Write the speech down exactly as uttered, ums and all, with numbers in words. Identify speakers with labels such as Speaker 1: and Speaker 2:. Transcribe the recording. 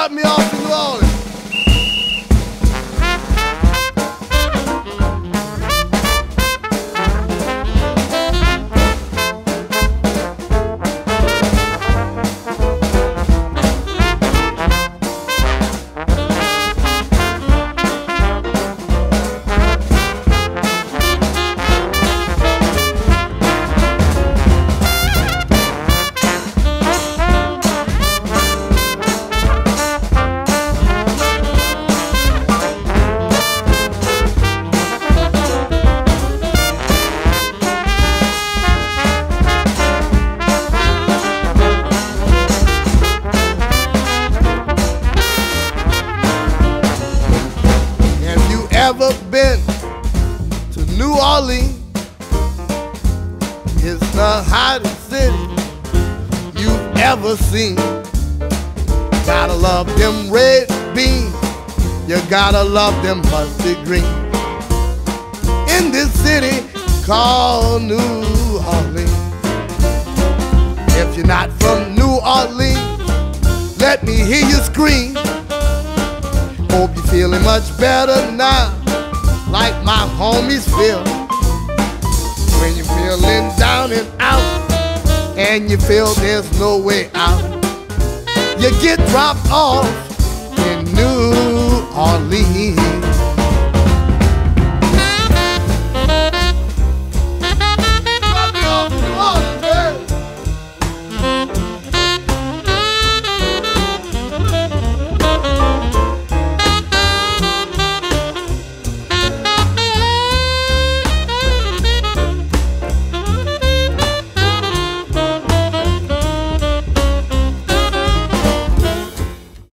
Speaker 1: drop me off in New Orleans. Ever been to New Orleans? It's the hottest city you've ever seen. Gotta love them red beans, you gotta love them mustard green. In this city called New Orleans. If you're not from New Orleans, let me hear you scream. Hope you're feeling much better now, like my homies feel. When you're feeling down and out, and you feel there's no way out, you get dropped off in New Orleans.